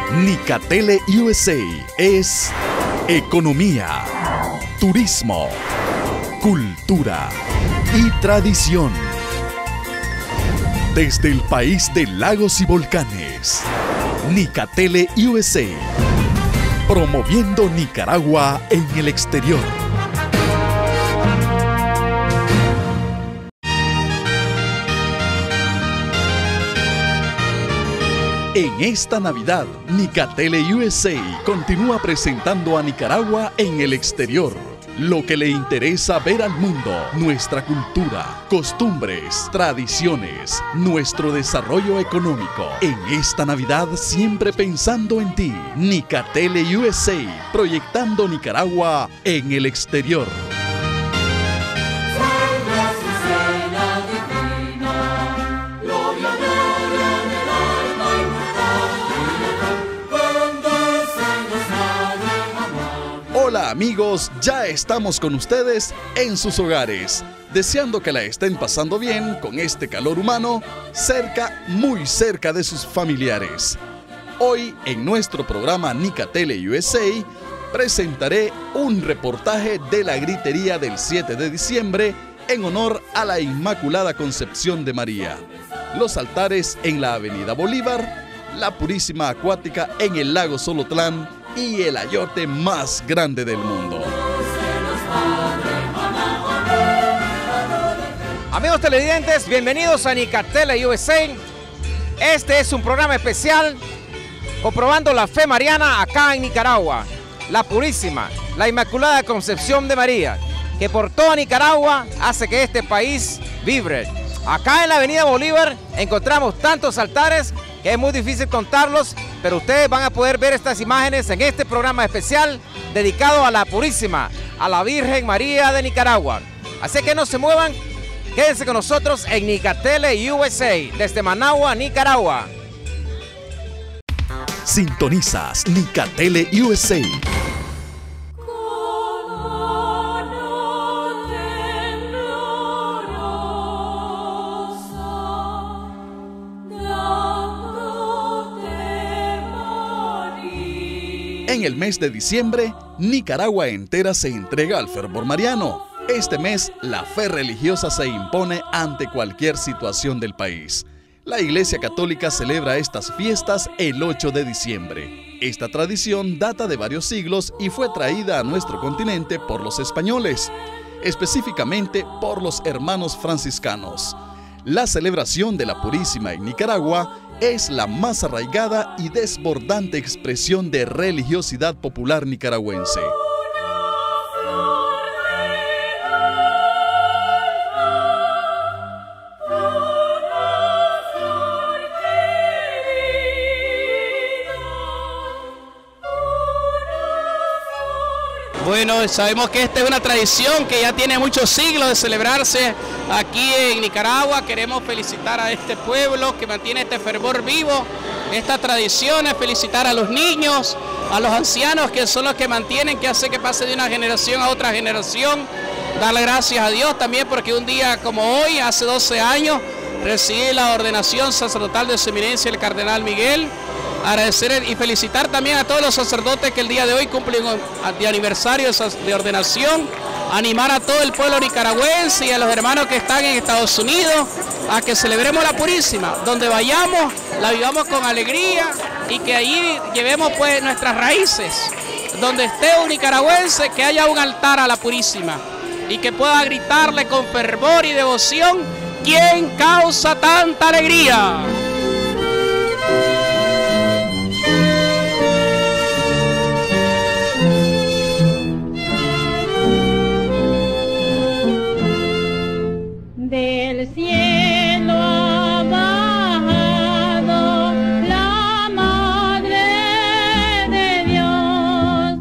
Nicatele USA es economía, turismo, cultura y tradición. Desde el país de lagos y volcanes, Nicatele USA, promoviendo Nicaragua en el exterior. En esta Navidad, Nicatele USA continúa presentando a Nicaragua en el exterior. Lo que le interesa ver al mundo, nuestra cultura, costumbres, tradiciones, nuestro desarrollo económico. En esta Navidad siempre pensando en ti, Nicatele USA, proyectando Nicaragua en el exterior. Hola amigos, ya estamos con ustedes en sus hogares, deseando que la estén pasando bien con este calor humano, cerca, muy cerca de sus familiares. Hoy en nuestro programa Nicatele USA presentaré un reportaje de la gritería del 7 de diciembre en honor a la Inmaculada Concepción de María, los altares en la Avenida Bolívar, la Purísima Acuática en el lago Solotlán y el ayote más grande del mundo. Amigos televidentes, bienvenidos a Nicatele USA. Este es un programa especial comprobando la fe mariana acá en Nicaragua. La Purísima, la Inmaculada Concepción de María, que por toda Nicaragua hace que este país vibre. Acá en la Avenida Bolívar encontramos tantos altares que es muy difícil contarlos, pero ustedes van a poder ver estas imágenes en este programa especial dedicado a la Purísima, a la Virgen María de Nicaragua. Así que no se muevan, quédense con nosotros en Nicatele USA, desde Managua, Nicaragua. Sintonizas Nicatele USA. En el mes de diciembre, Nicaragua entera se entrega al fervor mariano. Este mes, la fe religiosa se impone ante cualquier situación del país. La Iglesia Católica celebra estas fiestas el 8 de diciembre. Esta tradición data de varios siglos y fue traída a nuestro continente por los españoles, específicamente por los hermanos franciscanos. La celebración de la Purísima en Nicaragua es la más arraigada y desbordante expresión de religiosidad popular nicaragüense. Bueno, sabemos que esta es una tradición que ya tiene muchos siglos de celebrarse aquí en Nicaragua. Queremos felicitar a este pueblo que mantiene este fervor vivo, esta tradición, es felicitar a los niños, a los ancianos que son los que mantienen, que hace que pase de una generación a otra generación. Darle gracias a Dios también porque un día como hoy, hace 12 años, recibí la ordenación sacerdotal de su eminencia el cardenal Miguel. Agradecer y felicitar también a todos los sacerdotes que el día de hoy cumplen el aniversario de ordenación, animar a todo el pueblo nicaragüense y a los hermanos que están en Estados Unidos a que celebremos la Purísima, donde vayamos, la vivamos con alegría y que allí llevemos pues nuestras raíces, donde esté un nicaragüense que haya un altar a la Purísima y que pueda gritarle con fervor y devoción: ¿quién causa tanta alegría? Del cielo ha bajado la Madre de Dios,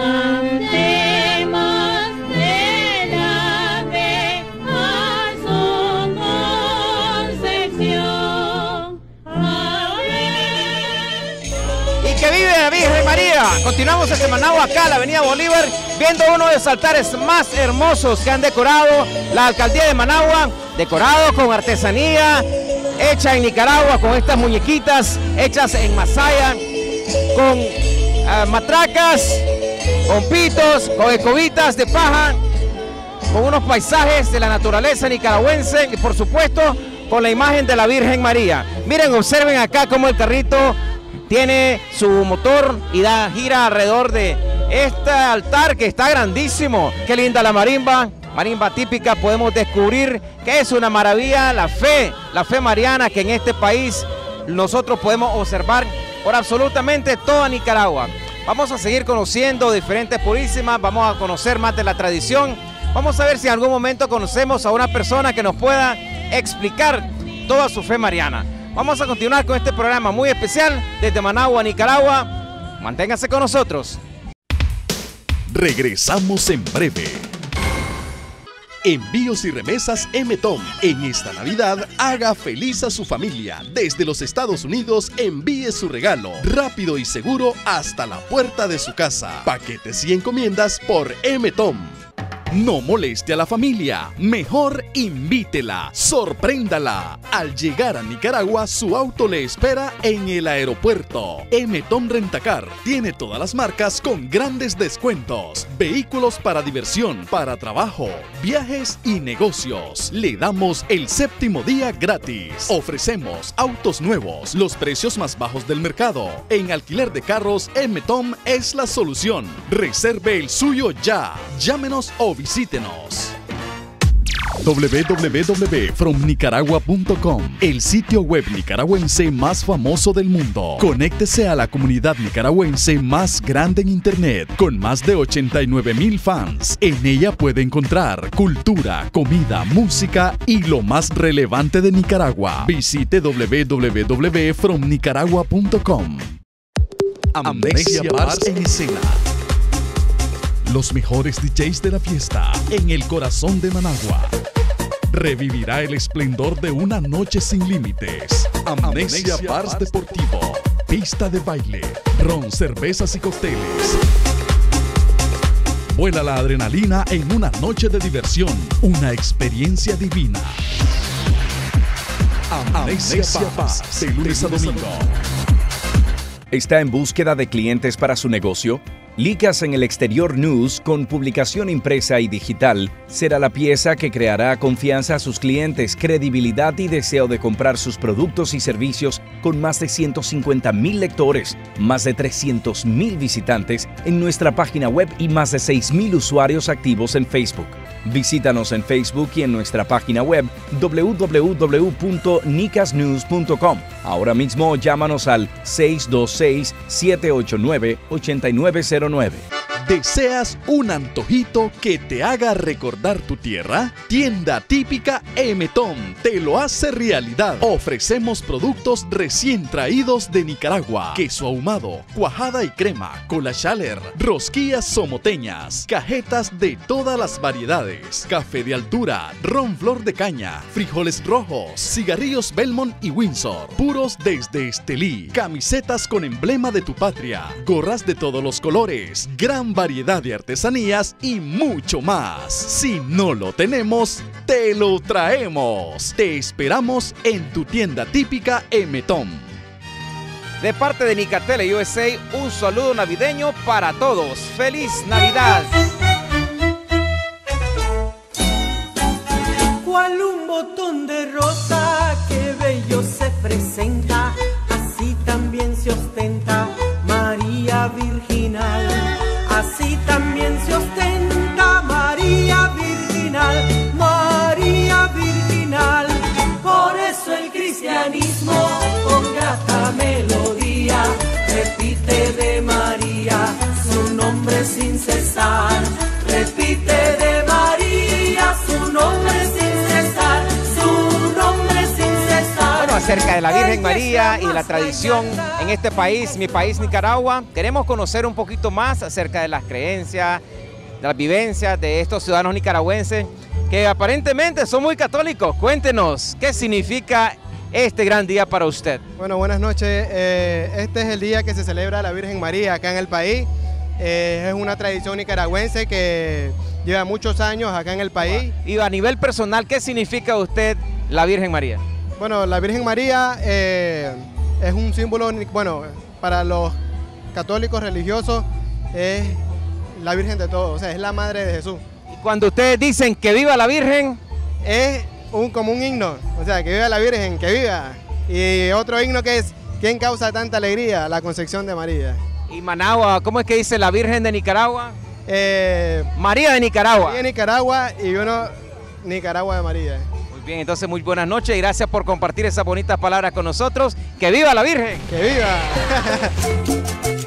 cantemos de la fe a su concepción. Y que vive la Virgen María. Continuamos desde Managua, acá en la Avenida Bolívar, viendo uno de los altares más hermosos que han decorado la Alcaldía de Managua, decorado con artesanía hecha en Nicaragua, con estas muñequitas hechas en Masaya. con matracas, con pitos, con escobitas de paja, con unos paisajes de la naturaleza nicaragüense y por supuesto con la imagen de la Virgen María. Miren, observen acá cómo el carrito tiene su motor y gira alrededor de este altar que está grandísimo. Qué linda la marimba, marimba típica. Podemos descubrir que es una maravilla la fe mariana que en este país nosotros podemos observar por absolutamente toda Nicaragua. Vamos a seguir conociendo diferentes purísimas, vamos a conocer más de la tradición. Vamos a ver si en algún momento conocemos a una persona que nos pueda explicar toda su fe mariana. Vamos a continuar con este programa muy especial desde Managua, Nicaragua. Manténganse con nosotros. Regresamos en breve. Envíos y remesas M-Tom. En esta Navidad, haga feliz a su familia. Desde los Estados Unidos, envíe su regalo rápido y seguro hasta la puerta de su casa. Paquetes y encomiendas por M-Tom. No moleste a la familia, mejor invítela, sorpréndala. Al llegar a Nicaragua, su auto le espera en el aeropuerto. M-Tom Rentacar tiene todas las marcas con grandes descuentos. Vehículos para diversión, para trabajo, viajes y negocios. Le damos el 7º día gratis. Ofrecemos autos nuevos, los precios más bajos del mercado. En alquiler de carros, M-Tom es la solución. Reserve el suyo ya. Llámenos o visítenos. www.fromnicaragua.com, el sitio web nicaragüense más famoso del mundo. Conéctese a la comunidad nicaragüense más grande en internet, con más de 89,000 fans. En ella puede encontrar cultura, comida, música y lo más relevante de Nicaragua. Visite www.fromnicaragua.com. Amnesia Bars en escena. Los mejores DJs de la fiesta en el corazón de Managua. Revivirá el esplendor de una noche sin límites. Amnesia Bars Deportivo. Pista de baile, ron, cervezas y cócteles. Vuela la adrenalina en una noche de diversión. Una experiencia divina. Amnesia Bars, de lunes a domingo. ¿Está en búsqueda de clientes para su negocio? Licas en el Exterior News, con publicación impresa y digital, será la pieza que creará confianza a sus clientes, credibilidad y deseo de comprar sus productos y servicios con más de 150,000 lectores, más de 300,000 visitantes en nuestra página web y más de 6,000 usuarios activos en Facebook. Visítanos en Facebook y en nuestra página web www.nicasnews.com. Ahora mismo llámanos al 626-789-8909. ¿Deseas un antojito que te haga recordar tu tierra? Tienda típica M-Tom te lo hace realidad. Ofrecemos productos recién traídos de Nicaragua: queso ahumado, cuajada y crema, cola chaler, rosquillas somoteñas, cajetas de todas las variedades, café de altura, ron flor de caña, frijoles rojos, cigarrillos Belmont y Windsor, puros desde Estelí, camisetas con emblema de tu patria, gorras de todos los colores, gran variedad de artesanías y mucho más. Si no lo tenemos, te lo traemos. Te esperamos en tu tienda típica M-Tom. De parte de Nicatele USA, un saludo navideño para todos. ¡Feliz Navidad! Cual un botón de rosa que bello se presenta, así también se ostenta María Virginal. Así también se ostenta María Virginal, María Virginal. Por eso el cristianismo con grata melodía repite de María su nombre sin cesar. Repite de María su nombre sin cesar, su nombre sin cesar. Bueno, acerca de la Virgen María y de la tradición en este país, mi país Nicaragua, queremos conocer un poquito más acerca de las creencias, de las vivencias de estos ciudadanos nicaragüenses que aparentemente son muy católicos. Cuéntenos, ¿qué significa este gran día para usted? Bueno, buenas noches. Este es el día que se celebra la Virgen María acá en el país. Es una tradición nicaragüense que lleva muchos años acá en el país. Y a nivel personal, ¿qué significa usted la Virgen María? Bueno, la Virgen María es un símbolo, bueno, para los católicos religiosos, es la Virgen de todos, o sea, es la Madre de Jesús. Y cuando ustedes dicen que viva la Virgen, Es como un himno, o sea, que viva la Virgen, que viva. Y otro himno que es, ¿quién causa tanta alegría? La Concepción de María. y Managua, ¿cómo es que dice la Virgen de Nicaragua? María de Nicaragua. María de Nicaragua y uno Nicaragua de María. Muy bien, entonces muy buenas noches y gracias por compartir esas bonitas palabras con nosotros. ¡Que viva la Virgen! ¡Que viva!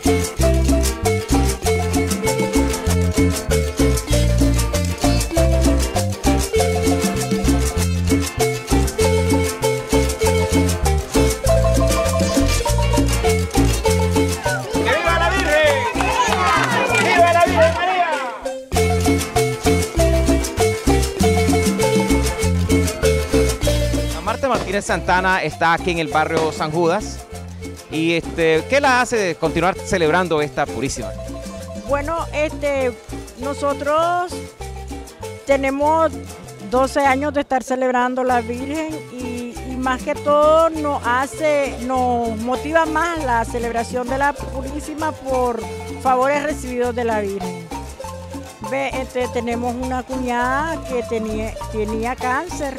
Marta Martínez Santana está aquí en el barrio San Judas y ¿qué la hace continuar celebrando esta Purísima? Bueno, nosotros tenemos 12 años de estar celebrando la Virgen y más que todo nos motiva más la celebración de la Purísima por favores recibidos de la Virgen. Tenemos una cuñada que tenía cáncer.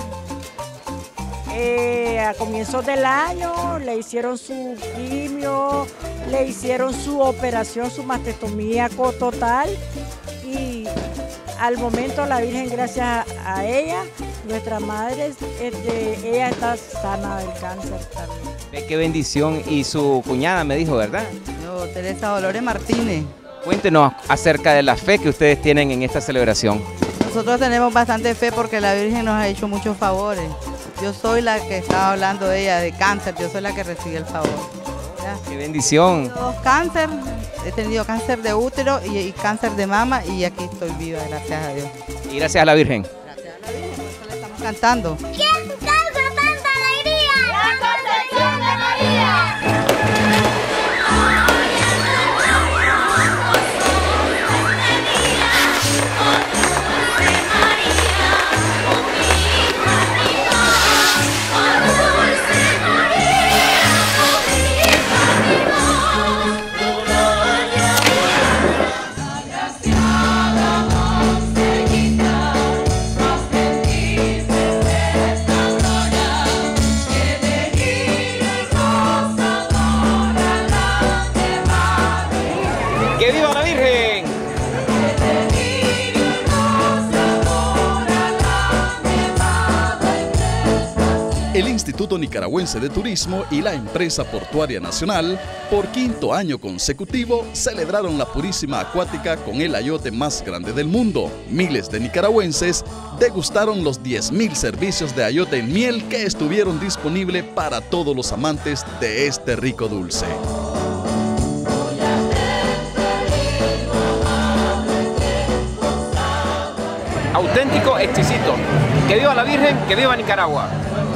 A comienzos del año le hicieron su quimio, le hicieron su operación, su mastectomía total y al momento la Virgen, gracias a ella, nuestra madre, ella está sana del cáncer también. Qué bendición. Y su cuñada me dijo, ¿verdad? Yo, Teresa Dolores Martínez. Cuéntenos acerca de la fe que ustedes tienen en esta celebración. Nosotros tenemos bastante fe porque la Virgen nos ha hecho muchos favores. Yo soy la que estaba hablando de ella, de cáncer, yo soy la que recibe el favor. ¿Ya? ¡Qué bendición! He tenido 2 cáncer, he tenido cáncer de útero y cáncer de mama y aquí estoy viva, gracias a Dios. Y gracias a la Virgen. Gracias a la Virgen, por eso le estamos cantando. ¿Quién causa tanta alegría? La Concepción de María. ¡Que viva la Virgen! El Instituto Nicaragüense de Turismo y la Empresa Portuaria Nacional, por 5º año consecutivo, celebraron la Purísima Acuática con el ayote más grande del mundo. Miles de nicaragüenses degustaron los 10.000 servicios de ayote en miel que estuvieron disponibles para todos los amantes de este rico dulce. Auténtico, exquisito. ¡Que viva la Virgen! ¡Que viva Nicaragua!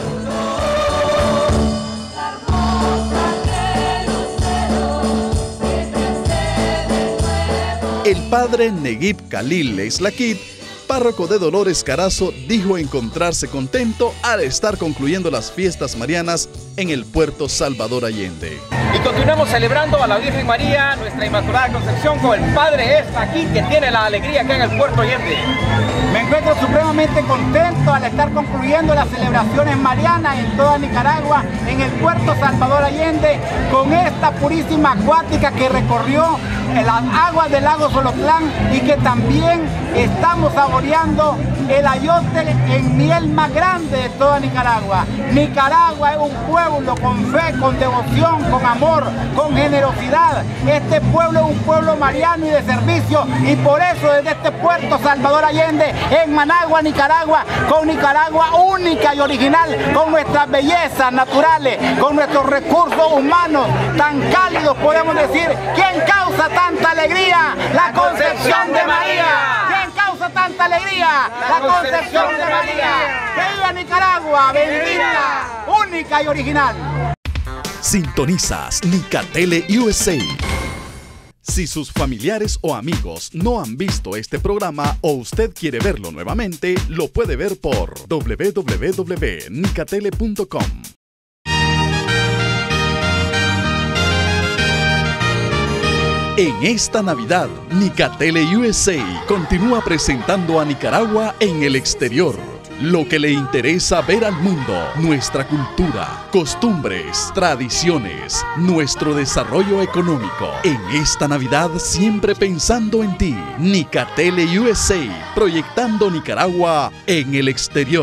El padre Neguib Khalil Leislakit, párroco de Dolores Carazo, dijo encontrarse contento al estar concluyendo las fiestas marianas en el puerto Salvador Allende. Y continuamos celebrando a la Virgen María, nuestra Inmaculada Concepción, con el Padre aquí que tiene la alegría acá en el puerto Allende. Me encuentro supremamente contento al estar concluyendo las celebraciones marianas en toda Nicaragua, en el puerto Salvador Allende, con esta Purísima Acuática que recorrió las aguas del lago Solotlán y que también estamos saboreando el ayote en miel más grande de toda Nicaragua. Nicaragua es un pueblo con fe, con devoción, con amor, con generosidad. Este pueblo es un pueblo mariano y de servicio y por eso desde este puerto Salvador Allende, en Managua, Nicaragua, con Nicaragua única y original, con nuestras bellezas naturales, con nuestros recursos humanos tan cálidos, podemos decir, ¿quién causa tanta alegría? La Concepción de María. ¿Quién causa tanta alegría? La Concepción de María. ¡Que viva Nicaragua, bendita, única y original! Sintonizas Nicatele USA. Si sus familiares o amigos no han visto este programa o usted quiere verlo nuevamente, lo puede ver por www.nicatele.com. En esta Navidad, Nicatele USA continúa presentando a Nicaragua en el exterior. Lo que le interesa ver al mundo, nuestra cultura, costumbres, tradiciones, nuestro desarrollo económico. En esta Navidad siempre pensando en ti. Nicatele USA, proyectando Nicaragua en el exterior.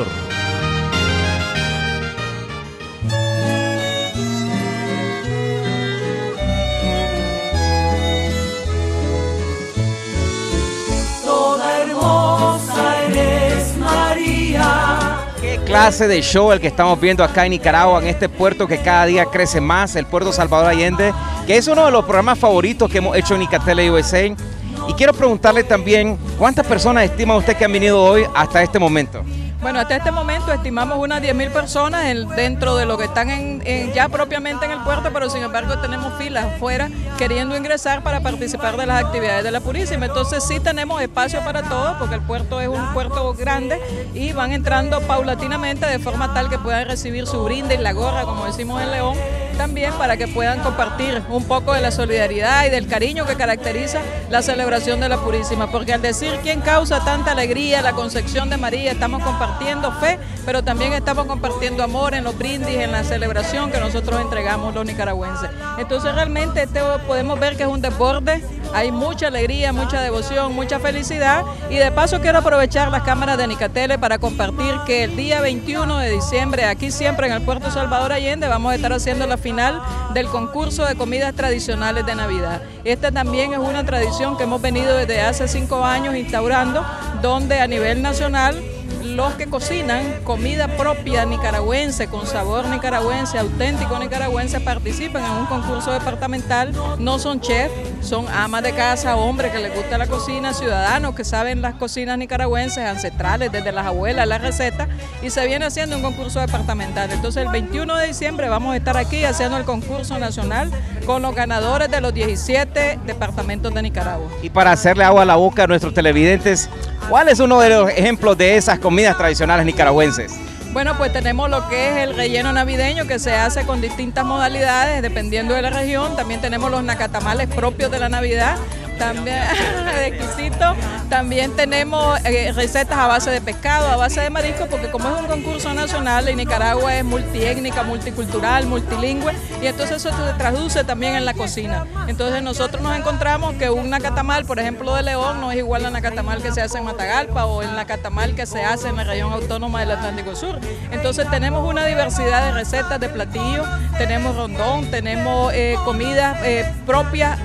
¿Qué clase de show el que estamos viendo acá en Nicaragua, en este puerto que cada día crece más, el puerto Salvador Allende, que es uno de los programas favoritos que hemos hecho en Nicatele USA? Y quiero preguntarle también, ¿cuántas personas estima usted que han venido hoy hasta este momento? Bueno, hasta este momento estimamos unas 10.000 personas dentro de lo que están ya propiamente en el puerto, pero sin embargo tenemos filas afuera queriendo ingresar para participar de las actividades de la Purísima. Entonces sí tenemos espacio para todos porque el puerto es un puerto grande y van entrando paulatinamente de forma tal que puedan recibir su brindis, la gorra, como decimos en León, también para que puedan compartir un poco de la solidaridad y del cariño que caracteriza la celebración de la Purísima, porque al decir quién causa tanta alegría, la Concepción de María, estamos compartiendo fe, pero también estamos compartiendo amor en los brindis, en la celebración que nosotros entregamos los nicaragüenses. Entonces realmente podemos ver que es un desborde, hay mucha alegría, mucha devoción, mucha felicidad, y de paso quiero aprovechar las cámaras de Nicatele para compartir que el día 21 de diciembre, aquí siempre en el puerto Salvador Allende, vamos a estar haciendo la final del concurso de comidas tradicionales de Navidad. Esta también es una tradición que hemos venido desde hace 5 años instaurando, donde a nivel nacional los que cocinan comida propia nicaragüense, con sabor nicaragüense, auténtico nicaragüense, participan en un concurso departamental. No son chefs, son amas de casa, hombres que les gusta la cocina, ciudadanos que saben las cocinas nicaragüenses ancestrales, desde las abuelas, las recetas, y se viene haciendo un concurso departamental. Entonces el 21 de diciembre vamos a estar aquí haciendo el concurso nacional con los ganadores de los 17 departamentos de Nicaragua. Y para hacerle agua a la boca a nuestros televidentes, ¿cuál es uno de los ejemplos de esas comidas tradicionales nicaragüenses? Bueno, pues tenemos lo que es el relleno navideño, que se hace con distintas modalidades dependiendo de la región. También tenemos los nacatamales propios de la Navidad, también exquisito. También tenemos recetas a base de pescado, a base de marisco, porque como es un concurso nacional y Nicaragua es multiétnica, multicultural, multilingüe, y entonces eso se traduce también en la cocina. Entonces nosotros nos encontramos que un nacatamal, por ejemplo, de León, no es igual al nacatamal que se hace en Matagalpa o el nacatamal que se hace en la región autónoma del Atlántico Sur. Entonces tenemos una diversidad de recetas, de platillos, tenemos rondón, tenemos comidas propias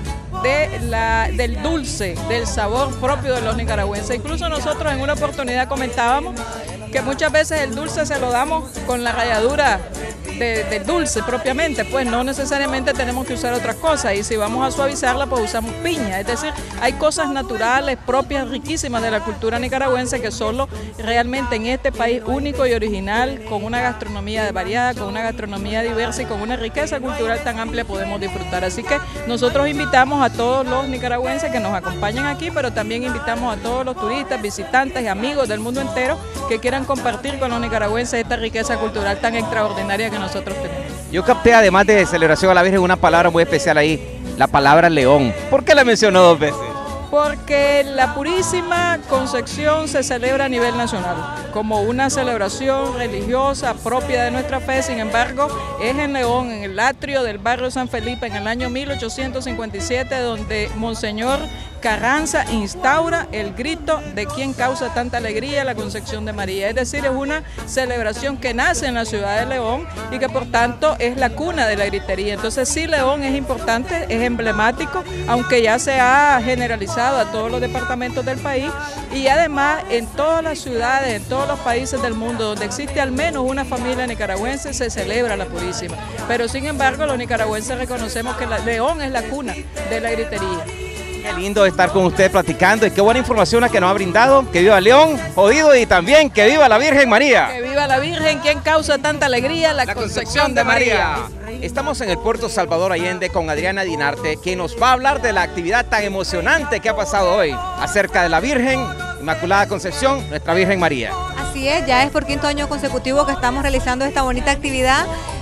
del dulce, del sabor propio de los nicaragüenses. Incluso nosotros en una oportunidad comentábamos que muchas veces el dulce se lo damos con la ralladura del dulce propiamente, pues no necesariamente tenemos que usar otras cosas, y si vamos a suavizarla pues usamos piña. Es decir, hay cosas naturales, propias, riquísimas de la cultura nicaragüense que solo realmente en este país único y original, con una gastronomía variada, con una gastronomía diversa y con una riqueza cultural tan amplia podemos disfrutar. Así que nosotros invitamos a todos los nicaragüenses que nos acompañen aquí, pero también invitamos a todos los turistas, visitantes y amigos del mundo entero que quieran compartir con los nicaragüenses esta riqueza cultural tan extraordinaria que nosotros tenemos. Yo capté, además de celebración a la Virgen, una palabra muy especial ahí, la palabra León. ¿Por qué la mencionó 2 veces? Porque la Purísima Concepción se celebra a nivel nacional como una celebración religiosa propia de nuestra fe. Sin embargo, es en León, en el atrio del barrio San Felipe, en el año 1857, donde Monseñor Carranza instaura el grito de quien causa tanta alegría, la Concepción de María. Es decir, es una celebración que nace en la ciudad de León y que por tanto es la cuna de la gritería. Entonces sí, León es importante, es emblemático, aunque ya se ha generalizado a todos los departamentos del país, y además en todas las ciudades, en todos los países del mundo donde existe al menos una familia nicaragüense se celebra la Purísima. Pero sin embargo los nicaragüenses reconocemos que León es la cuna de la gritería. Qué lindo estar con usted platicando y qué buena información la que nos ha brindado. Que viva León, jodido, y también que viva la Virgen María. Que viva la Virgen, quien causa tanta alegría, la Concepción de María. Estamos en el puerto Salvador Allende con Adriana Dinarte, quien nos va a hablar de la actividad tan emocionante que ha pasado hoy acerca de la Virgen Inmaculada Concepción, nuestra Virgen María. Así es, ya es por 5.º año consecutivo que estamos realizando esta bonita actividad.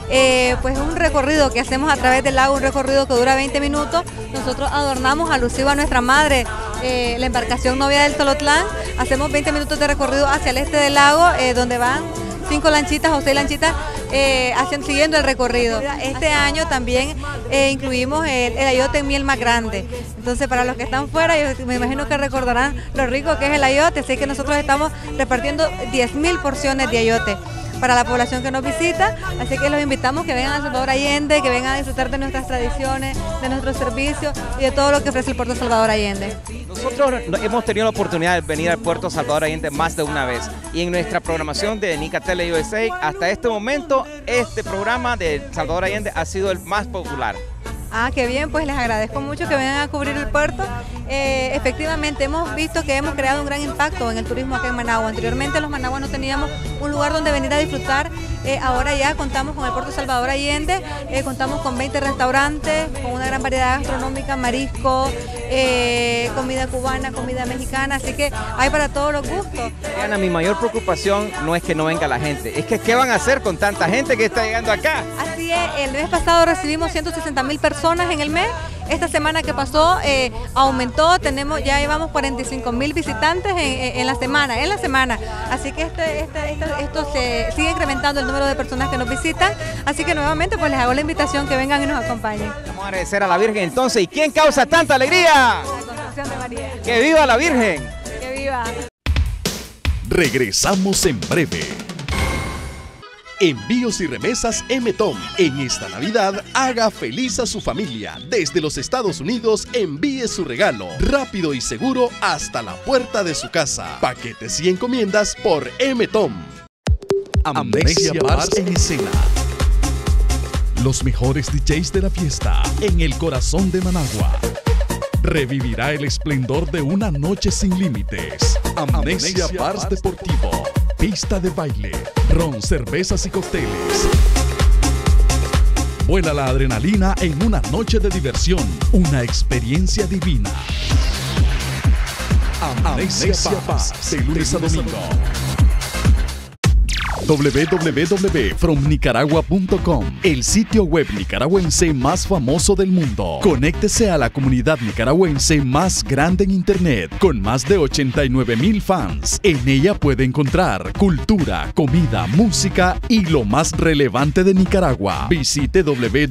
pues un recorrido que hacemos a través del lago, un recorrido que dura 20 minutos. Nosotros adornamos alusivo a nuestra madre, la embarcación novia del Tolotlán. Hacemos 20 minutos de recorrido hacia el este del lago, donde van 5 lanchitas o 6 lanchitas siguiendo el recorrido. Este año también incluimos el ayote en miel más grande. Entonces, para los que están fuera, yo me imagino que recordarán lo rico que es el ayote, así que nosotros estamos repartiendo 10.000 porciones de ayote para la población que nos visita, así que los invitamos que vengan a Salvador Allende, que vengan a disfrutar de nuestras tradiciones, de nuestros servicios y de todo lo que ofrece el Puerto Salvador Allende. Nosotros hemos tenido la oportunidad de venir al Puerto Salvador Allende más de una vez y en nuestra programación de Nica Tele USA hasta este momento este programa de Salvador Allende ha sido el más popular. Ah, qué bien, pues les agradezco mucho que vengan a cubrir el puerto. Efectivamente, hemos visto que hemos creado un gran impacto en el turismo acá en Managua. Anteriormente los managuas no teníamos un lugar donde venir a disfrutar. Ahora ya contamos con el Puerto Salvador Allende, contamos con 20 restaurantes, con una gran variedad gastronómica, marisco, comida cubana, comida mexicana, así que hay para todos los gustos. Ana, mi mayor preocupación no es que no venga la gente, es que ¿qué van a hacer con tanta gente que está llegando acá? Así es, el mes pasado recibimos 160.000 personas en el mes. Esta semana que pasó aumentó, ya llevamos 45.000 visitantes en la semana, así que esto se sigue incrementando el número de personas que nos visitan, así que nuevamente pues les hago la invitación que vengan y nos acompañen. Vamos a agradecer a la Virgen entonces, ¿y quién causa tanta alegría? La Concepción de María. ¡Que viva la Virgen! ¡Que viva! Regresamos en breve. Envíos y remesas M-Tom. En esta Navidad, haga feliz a su familia. Desde los Estados Unidos, envíe su regalo rápido y seguro hasta la puerta de su casa. Paquetes y encomiendas por M-Tom. Amnesia Bars en escena. Los mejores DJs de la fiesta en el corazón de Managua. Revivirá el esplendor de una noche sin límites. Amnesia Bars Deportivo. Pista de baile, ron, cervezas y cócteles. Vuela la adrenalina en una noche de diversión, una experiencia divina. Amnesia Bars, de lunes a domingo. www.fromnicaragua.com, el sitio web nicaragüense más famoso del mundo. Conéctese a la comunidad nicaragüense más grande en internet, con más de 89,000 fans. En ella puede encontrar cultura, comida, música y lo más relevante de Nicaragua. Visite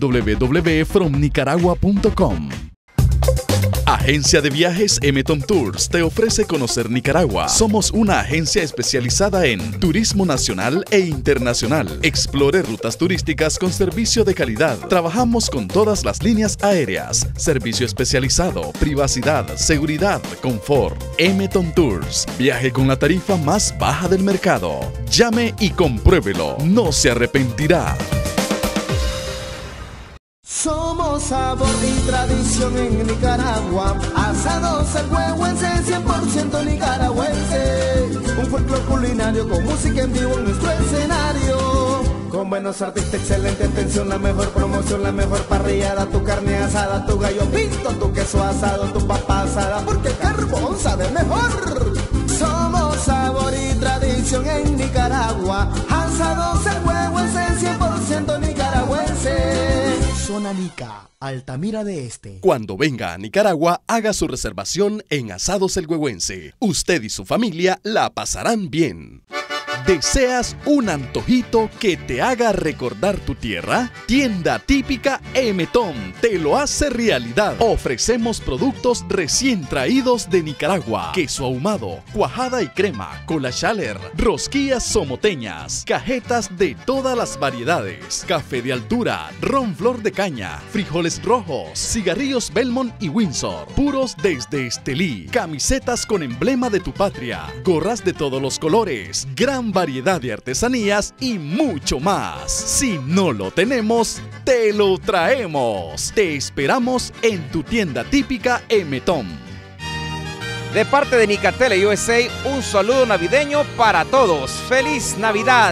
www.fromnicaragua.com. Agencia de Viajes M-Tom Tours te ofrece conocer Nicaragua. Somos una agencia especializada en turismo nacional e internacional. Explore rutas turísticas con servicio de calidad. Trabajamos con todas las líneas aéreas. Servicio especializado, privacidad, seguridad, confort. M-Tom Tours. Viaje con la tarifa más baja del mercado. Llame y compruébelo. No se arrepentirá. Somos sabor y tradición en Nicaragua. Asados el huehuense, 100% nicaragüense. Un folclore culinario con música en vivo en nuestro escenario. Con buenos artistas, excelente atención, la mejor promoción, la mejor parrillada. Tu carne asada, tu gallo pinto, tu queso asado, tu papa asada, porque el carbón sabe mejor. Somos sabor y tradición en Nicaragua. Asados el huehuense, 100% nicaragüense. Zona Nica, Altamira de Este. Cuando venga a Nicaragua, haga su reservación en Asados el Huehuense. Usted y su familia la pasarán bien. ¿Deseas un antojito que te haga recordar tu tierra? Tienda típica M-Tom te lo hace realidad. Ofrecemos productos recién traídos de Nicaragua. Queso ahumado, cuajada y crema, cola chaler, rosquillas somoteñas, cajetas de todas las variedades, café de altura, ron flor de caña, frijoles rojos, cigarrillos Belmont y Windsor, puros desde Estelí, camisetas con emblema de tu patria, gorras de todos los colores, gran variedad de artesanías y mucho más. Si no lo tenemos, te lo traemos. Te esperamos en tu tienda típica M-Tom. De parte de Nica Tele USA, un saludo navideño para todos. ¡Feliz Navidad!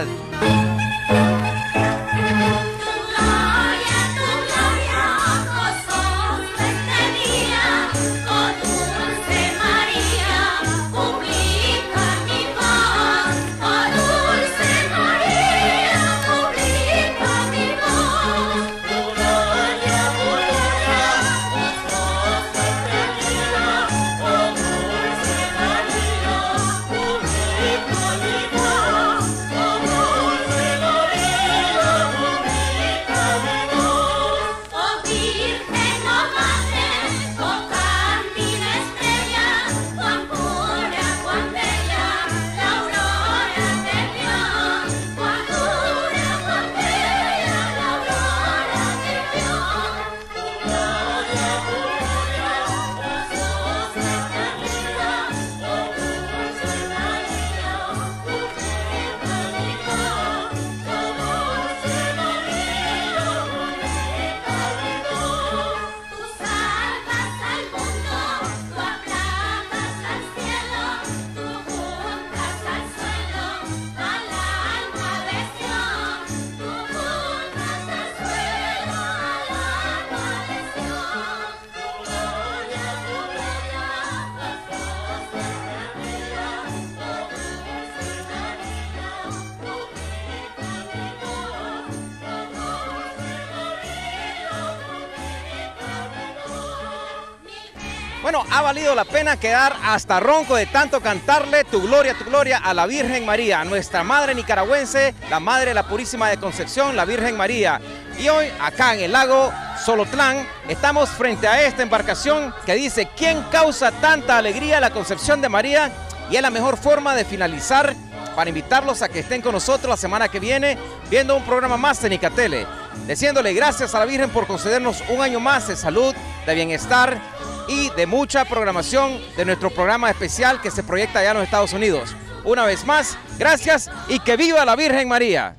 Bueno, ha valido la pena quedar hasta ronco de tanto cantarle tu gloria a la Virgen María, nuestra madre nicaragüense, la Madre de la Purísima de Concepción, la Virgen María. Y hoy, acá en el lago Solotlán, estamos frente a esta embarcación que dice: ¿quién causa tanta alegría? La Concepción de María. Y es la mejor forma de finalizar para invitarlos a que estén con nosotros la semana que viene viendo un programa más de Nicatele. Diciéndole gracias a la Virgen por concedernos un año más de salud, de bienestar y de mucha programación de nuestro programa especial que se proyecta allá en los Estados Unidos. Una vez más, gracias y que viva la Virgen María.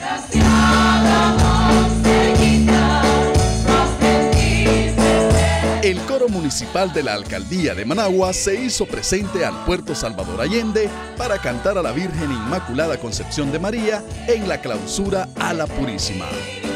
El coro municipal de la Alcaldía de Managua se hizo presente al Puerto Salvador Allende para cantar a la Virgen Inmaculada Concepción de María en la clausura a la Purísima.